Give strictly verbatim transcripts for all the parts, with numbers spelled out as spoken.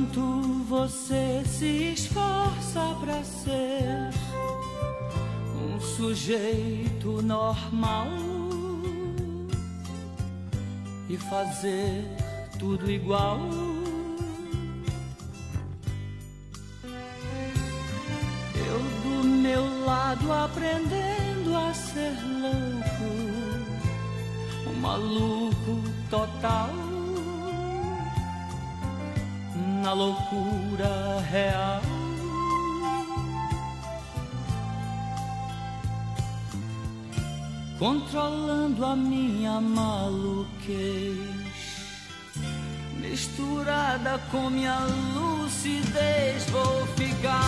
Quanto você se esforça pra ser um sujeito normal e fazer tudo igual. Eu do meu lado aprendendo a ser louco, um maluco total, na loucura real. Controlando a minha maluquez, misturada com minha lucidez, vou ficar,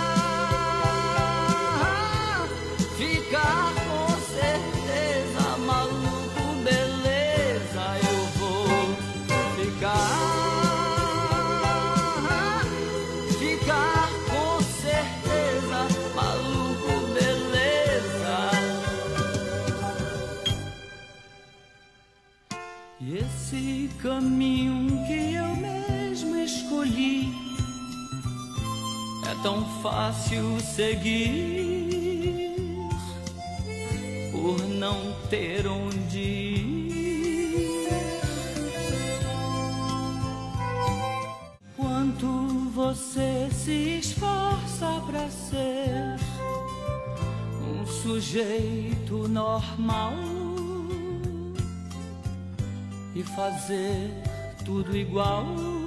ficar com certeza maluco, beleza, eu vou ficar, ficar com certeza maluco, beleza. E esse caminho que eu mesmo escolhi é tão fácil seguir, por não ter onde ir. Quanto você se esforça pra ser um sujeito normal e fazer tudo igual.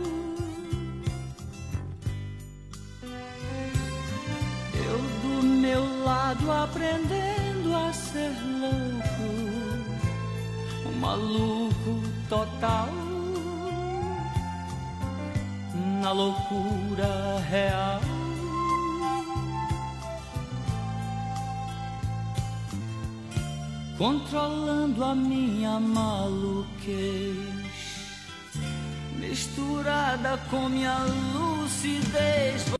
Eu do meu lado aprendendo a ser louco, um maluco total, na loucura real. Controlando a minha maluquez, misturada com minha lucidez.